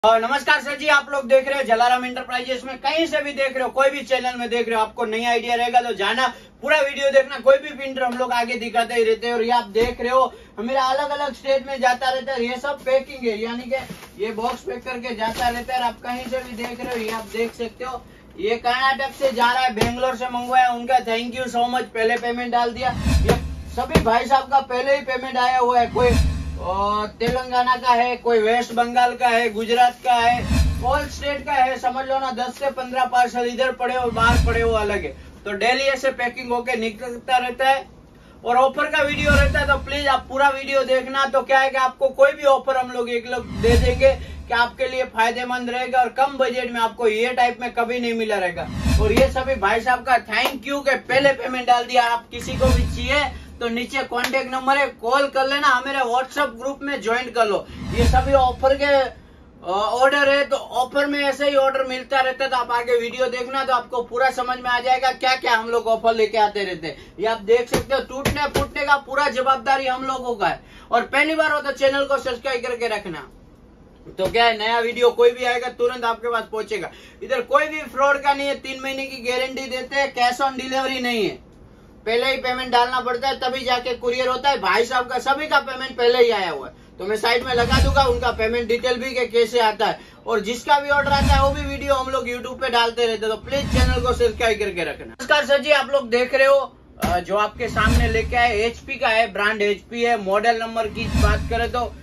नमस्कार सर जी, आप लोग देख रहे हो जलाराम इंटरप्राइजेस में, कहीं से भी देख रहे हो, कोई भी चैनल में देख रहे हो, आपको नई आइडिया रहेगा तो जाना पूरा वीडियो देखना। कोई भी प्रिंटर हम लोग आगे दिखाते ही रहते हैं। और ये आप देख रहे हो मेरा अलग अलग स्टेट में जाता रहता है। ये सब पैकिंग है, यानी कि ये बॉक्स पैक करके जाता रहता है। आप कहीं से भी देख रहे हो, ये आप देख सकते हो। ये कर्नाटक से जा रहा है, बेंगलोर से मंगवाया, उनका थैंक यू सो मच, पहले पेमेंट डाल दिया। ये सभी भाई साहब का पहले ही पेमेंट आया हुआ है। कोई तेलंगाना का है, कोई वेस्ट बंगाल का है, गुजरात का है, ऑल स्टेट का है। समझ लो ना, 10 से 15 पार्सल इधर पड़े हो, बाहर पड़े हो, अलग है। तो डेली ऐसे पैकिंग होके निकलता रहता है। और ऑफर का वीडियो रहता है, तो प्लीज आप पूरा वीडियो देखना। तो क्या है कि आपको कोई भी ऑफर हम लोग एक लोग दे देंगे कि आपके लिए फायदेमंद रहेगा और कम बजट में आपको ये टाइप में कभी नहीं मिला रहेगा। और ये सभी भाई साहब का थैंक यू के पहले पेमेंट डाल दिया। आप किसी को भी चाहिए तो नीचे कांटेक्ट नंबर है, कॉल कर लेना, हमारे व्हाट्सएप ग्रुप में ज्वाइन कर लो। ये सभी ऑफर के ऑर्डर है, तो ऑफर में ऐसे ही ऑर्डर मिलता रहता है। तो आप आगे वीडियो देखना, तो आपको पूरा समझ में आ जाएगा क्या क्या हम लोग ऑफर लेके आते रहते हैं। ये आप देख सकते हो, टूटने फूटने का पूरा जवाबदारी हम लोगों का है। और पहली बार हो तो चैनल को सब्सक्राइब करके रखना। तो क्या है, नया वीडियो कोई भी आएगा तुरंत आपके पास पहुंचेगा। इधर कोई भी फ्रॉड का नहीं है, 3 महीने की गारंटी देते हैं, कैश ऑन डिलीवरी नहीं है। पहले ही पेमेंट डालना पड़ता है, तभी जाके कुरियर होता है। भाई साहब का सभी का पेमेंट पहले ही आया हुआ है, तो मैं साइड में लगा दूंगा उनका पेमेंट डिटेल भी कि कैसे आता है। और जिसका भी ऑर्डर आता है वो भी वीडियो हम लोग यूट्यूब पे डालते रहते हैं। तो प्लीज चैनल को सब्सक्राइब करके रखना। नमस्कार सर जी, आप लोग देख रहे हो जो आपके सामने लेके आए HP का है, ब्रांड HP है। मॉडल नंबर की बात करें तो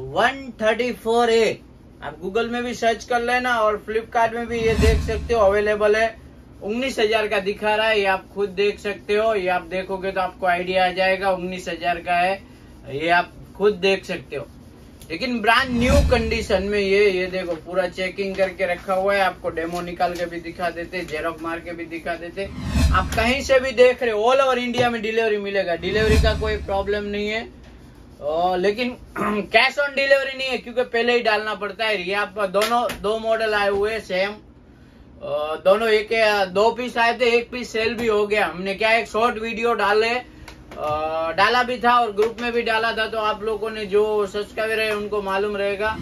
134A। आप गूगल में भी सर्च कर लेना और फ्लिपकार्ट में भी ये देख सकते हो, अवेलेबल है। 19,000 का दिखा रहा है, ये आप खुद देख सकते हो। ये आप देखोगे तो आपको आइडिया आ जाएगा, 19,000 का है, ये आप खुद देख सकते हो। लेकिन ब्रांड न्यू कंडीशन में ये देखो, पूरा चेकिंग करके रखा हुआ है। आपको डेमो निकाल के भी दिखा देते, जेरॉक्स मार के भी दिखा देते। आप कहीं से भी देख रहे हो, ऑल ओवर इंडिया में डिलीवरी मिलेगा, डिलीवरी का कोई प्रॉब्लम नहीं है। लेकिन कैश ऑन डिलीवरी नहीं है, क्योंकि पहले ही डालना पड़ता है। ये आप दो मॉडल आए हुए सेम, दोनों एक 2 पीस आए थे, 1 पीस सेल भी हो गया। हमने क्या एक शॉर्ट वीडियो डाला भी था और ग्रुप में भी डाला था। तो आप लोगों ने जो सब्सक्राइबर है उनको मालूम रहेगा।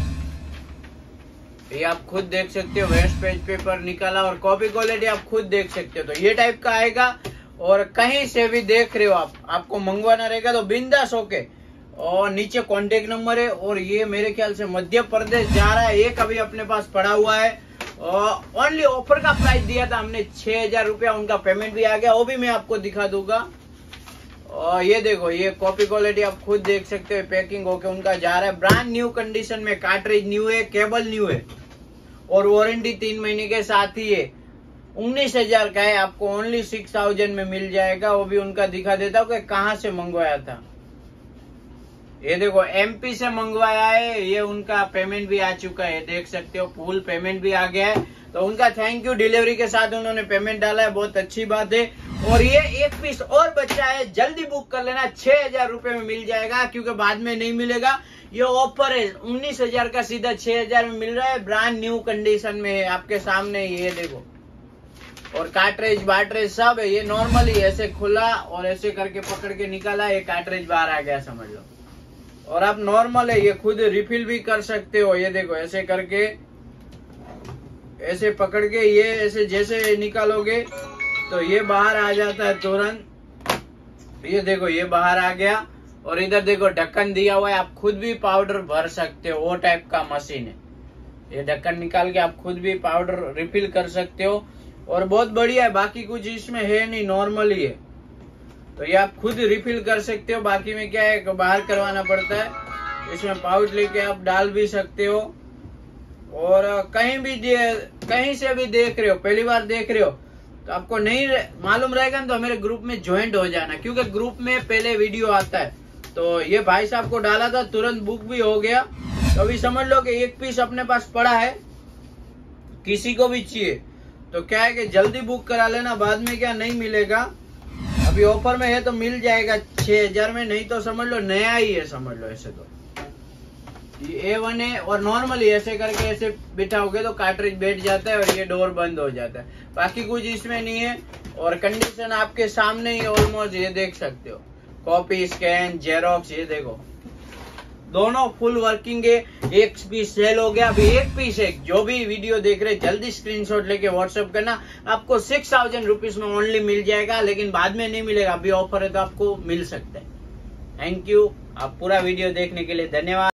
ये आप खुद देख सकते हो, वेस्ट पेज पेपर निकाला और कॉपी क्वालिटी आप खुद देख सकते हो। तो ये टाइप का आएगा। और कहीं से भी देख रहे हो आपको मंगवाना रहेगा तो बिंदास होके, और नीचे कॉन्टेक्ट नंबर है। और ये मेरे ख्याल से मध्य प्रदेश जा रहा है, एक अभी अपने पास पड़ा हुआ है। ओनली ऑफर का प्राइस दिया था हमने 6,000 रुपया, उनका पेमेंट भी आ गया, वो भी मैं आपको दिखा दूंगा। और ये देखो, ये कॉपी क्वालिटी आप खुद देख सकते हो, पैकिंग होके उनका जा रहा है। ब्रांड न्यू कंडीशन में, कार्ट्रिज न्यू है, केबल न्यू है और वारंटी 3 महीने के साथ ही है। 19,000 का है, आपको ओनली 6,000 में मिल जाएगा। वो भी उनका दिखा देता हूँ कि कहाँ से मंगवाया था। ये देखो, MP से मंगवाया है, ये उनका पेमेंट भी आ चुका है, देख सकते हो, फुल पेमेंट भी आ गया है। तो उनका थैंक यू, डिलीवरी के साथ उन्होंने पेमेंट डाला है, बहुत अच्छी बात है। और ये 1 पीस और बचा है, जल्दी बुक कर लेना, 6,000 रुपए में मिल जाएगा, क्योंकि बाद में नहीं मिलेगा। ये ऑफर है, 19,000 का सीधा 6,000 में मिल रहा है, ब्रांड न्यू कंडीशन में है, आपके सामने ये देखो। और कार्ट्रिज बाट्रेज सब है। ये नॉर्मली ऐसे खुला और ऐसे करके पकड़ के निकाला, ये कार्ट्रिज बाहर आ गया, समझ लो। और आप नॉर्मल है, ये खुद रिफिल भी कर सकते हो। ये देखो, ऐसे करके, ऐसे पकड़ के, ये ऐसे जैसे निकालोगे तो ये बाहर आ जाता है तुरंत। ये देखो, ये बाहर आ गया। और इधर देखो, ढक्कन दिया हुआ है, आप खुद भी पाउडर भर सकते हो, वो टाइप का मशीन है। ये ढक्कन निकाल के आप खुद भी पाउडर रिफिल कर सकते हो, और बहुत बढ़िया है। बाकी कुछ इसमें है नहीं, नॉर्मल ही है। तो ये आप खुद रिफिल कर सकते हो। बाकी में क्या है, बाहर करवाना पड़ता है। इसमें पाउच लेके आप डाल भी सकते हो। और कहीं से भी देख रहे हो, पहली बार देख रहे हो, तो आपको नहीं मालूम रहेगा तो मेरे ग्रुप में ज्वाइंट हो जाना, क्योंकि ग्रुप में पहले वीडियो आता है। तो ये भाई साहब को डाला था, तुरंत बुक भी हो गया। तो अभी समझ लो कि 1 पीस अपने पास पड़ा है, किसी को भी चाहिए तो क्या है कि जल्दी बुक करा लेना, बाद में क्या नहीं मिलेगा। अभी ऑफर में है तो मिल जाएगा 6,000 में, नहीं तो समझ लो नया ही है, समझ लो। ऐसे तो ये A1 है, और नॉर्मली ऐसे करके ऐसे बिठाओगे तो कार्ट्रिज बैठ जाता है और ये डोर बंद हो जाता है। बाकी कुछ इसमें नहीं है। और कंडीशन आपके सामने ही ऑलमोस्ट, ये देख सकते हो, कॉपी, स्कैन, जेरॉक्स, ये देखो। दोनों फुल वर्किंग है। एक पीस सेल हो गया, अभी एक पीस है। जो भी वीडियो देख रहे जल्दी स्क्रीनशॉट लेके व्हाट्सएप करना। आपको 6000 रुपीज में ओनली मिल जाएगा, लेकिन बाद में नहीं मिलेगा। अभी ऑफर है तो आपको मिल सकता है। थैंक यू, आप पूरा वीडियो देखने के लिए धन्यवाद।